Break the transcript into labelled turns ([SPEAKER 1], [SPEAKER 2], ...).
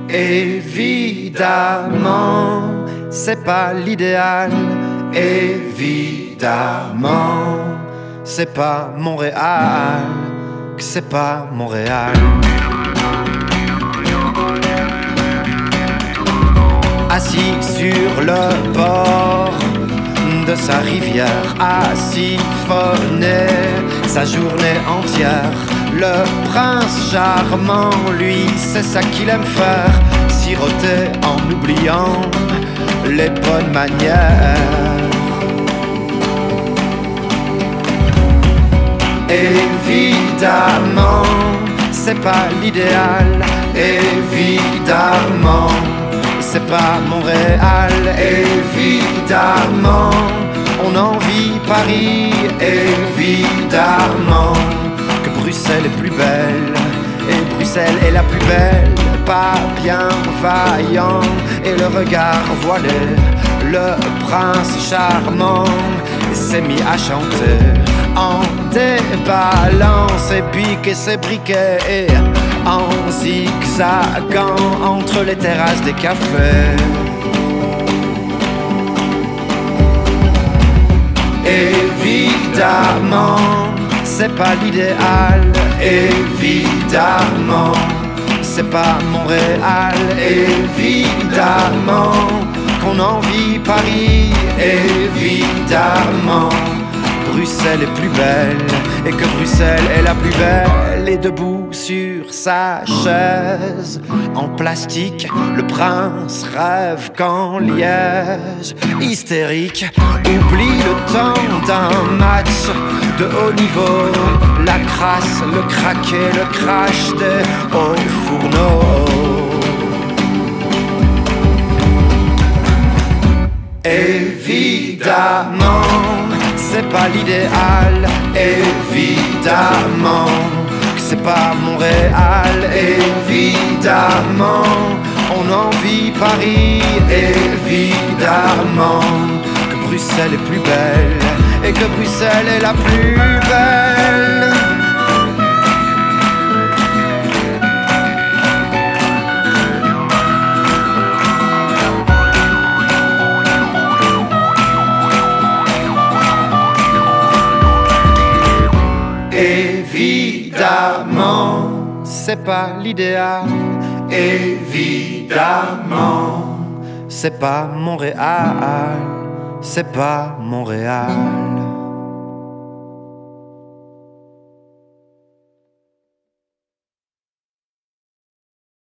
[SPEAKER 1] Évidemment, c'est pas l'idéal. Évidemment, c'est pas Montréal, que c'est pas Montréal. Assis sur le bord de sa rivière, à siphonner sa journée entière. Le prince charmant, lui, c'est ça qu'il aime faire, siroter en oubliant les bonnes manières. Évidemment, c'est pas l'idéal. Évidemment, c'est pas Montréal. Évidemment, on envie Paris. Évidemment que Bruxelles est plus belle, et Bruxelles est la plus belle. Pas bien vaillant et le regard voilé, le prince charmant s'est mis à chanter en déballant ses pics et ses briquets, en zigzagant entre les terrasses des cafés. Évidemment, c'est pas l'idéal. Évidemment, c'est pas Montréal. Évidemment qu'on envie Paris. Évidemment, Bruxelles est plus belle et que Bruxelles est la plus belle. Et debout sur sa chaise en plastique, le prince rêve qu'en Liège, hystérique, oublie le temps d'un match de haut niveau, la crasse, le craquet, le crash des hauts fourneaux. Évidemment, c'est pas l'idéal. Évidemment que c'est pas Montréal. Évidemment, on envie Paris. Évidemment que Bruxelles est plus belle et que Bruxelles est la plus belle. Évidemment, c'est pas l'idéal. Évidemment, c'est pas Montréal, c'est pas Montréal.